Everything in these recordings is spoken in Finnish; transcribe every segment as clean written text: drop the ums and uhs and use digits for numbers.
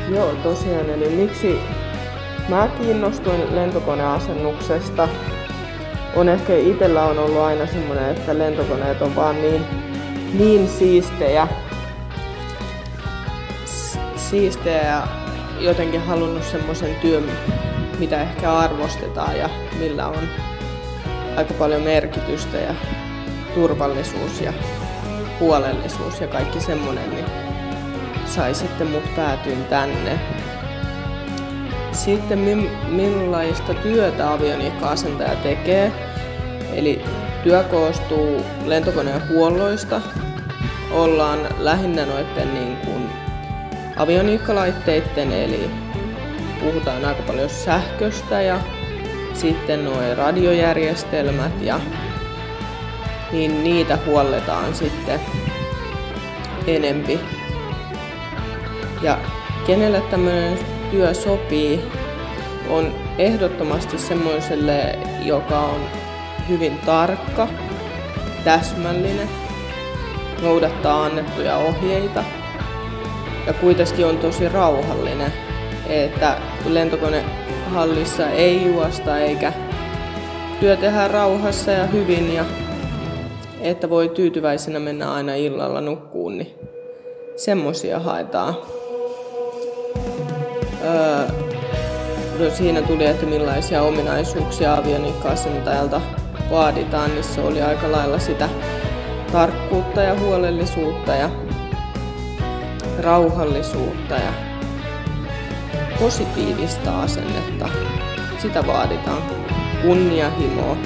Joo, tosiaan. Eli miksi mä kiinnostuin lentokoneasennuksesta? On ehkä itsellä on ollut aina semmoinen, että lentokoneet on vaan niin siistejä ja jotenkin halunnut semmoisen työn, mitä ehkä arvostetaan ja millä on aika paljon merkitystä ja turvallisuus ja huolellisuus ja kaikki semmoinen, niin sai sitten mut päätyyn tänne. Sitten millaista työtä avioniikka-asentaja tekee. Eli työ koostuu lentokoneen huolloista. Ollaan lähinnä noiden niin kuin avioniikkalaitteiden, eli puhutaan aika paljon sähköstä ja sitten nuo radiojärjestelmät ja niin niitä huolletaan sitten enempi. Ja kenelle tämmöinen työ sopii, on ehdottomasti semmoiselle, joka on hyvin tarkka, täsmällinen, noudattaa annettuja ohjeita ja kuitenkin on tosi rauhallinen, että lentokonehallissa ei juosta eikä työ tehdään rauhassa ja hyvin ja että voi tyytyväisenä mennä aina illalla nukkuun, niin semmosia haetaan. No siinä tuli, että millaisia ominaisuuksia avioniikka-asentajalta vaaditaan, niin se oli aika lailla sitä tarkkuutta ja huolellisuutta ja rauhallisuutta ja positiivista asennetta. Sitä vaaditaan. Kunnianhimoa.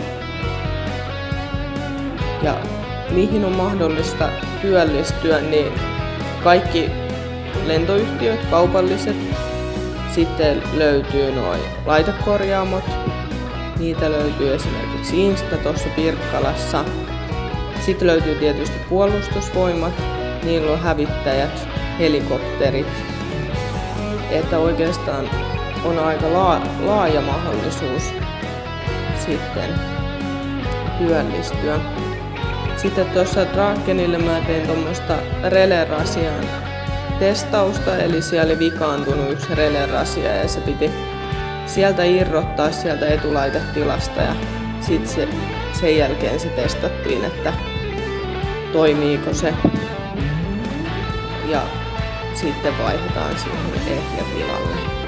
Ja mihin on mahdollista työllistyä, niin kaikki lentoyhtiöt, kaupalliset, sitten löytyy noin laitekorjaamot, niitä löytyy esimerkiksi Insta tuossa Pirkkalassa. Sitten löytyy tietysti puolustusvoimat, niillä on hävittäjät, helikopterit. Että oikeastaan on aika laaja mahdollisuus sitten työllistyä. Sitten tuossa Drakenille mä tein tuommoista relerasian testausta, eli siellä oli vikaantunut yksi relerasia ja se piti sieltä irrottaa sieltä etulaitettilasta ja sitten sen jälkeen se testattiin, että toimiiko se ja sitten vaihdetaan siihen ehjä tilalle.